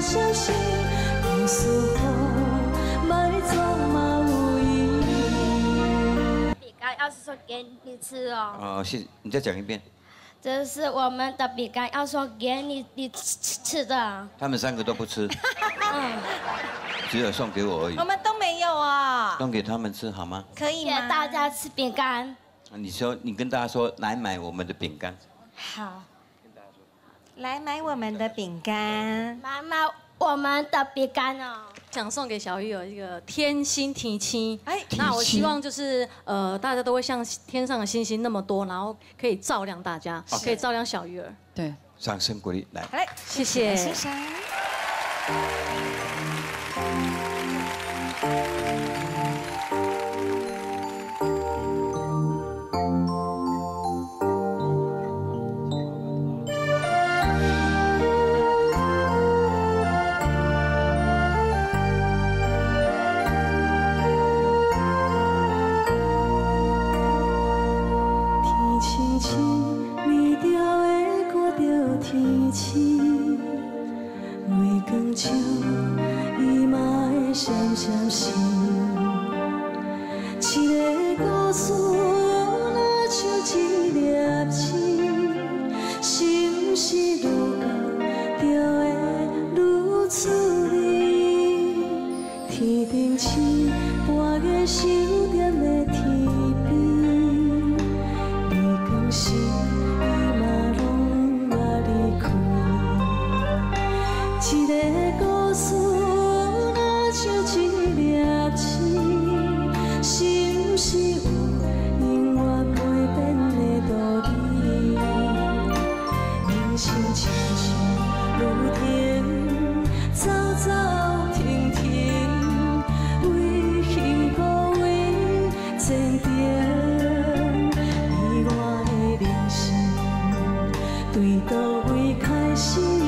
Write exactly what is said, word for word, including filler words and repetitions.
相信，故事好，卖做嘛有意义。 饼干要是说给你吃哦。 哦，是，你再讲一遍。 这是我们的饼干，要说给你你吃吃的。 他们三个都不吃， 嗯， 只有送给我而已。 我们都没有啊， 送给他们吃好吗？ 可以吗？ 谢谢大家吃饼干。 你说，你跟大家说，来买我们的饼干。 好， 来买我们的饼干， 妈妈，我们的饼干哦。 想送给小鱼有一个天星提亲， 哎哎，那我希望就是呃，大家都会像天上的星星那么多，然后可以照亮大家，可以照亮小鱼儿。 对， 掌声鼓励，来， 来， 谢谢。 欣赏。 天星微调的挂着天星，月光照，伊嘛会闪闪闪。一个故事若像一粒星，心是愈高，就会愈出离。天顶星，半个守点的天边。 是伊嘛拢也离开，一个故事若像一粒星，是毋是有永远袂变的道理？人生亲像路程，走走停停，为幸福为前程。 对倒位开始？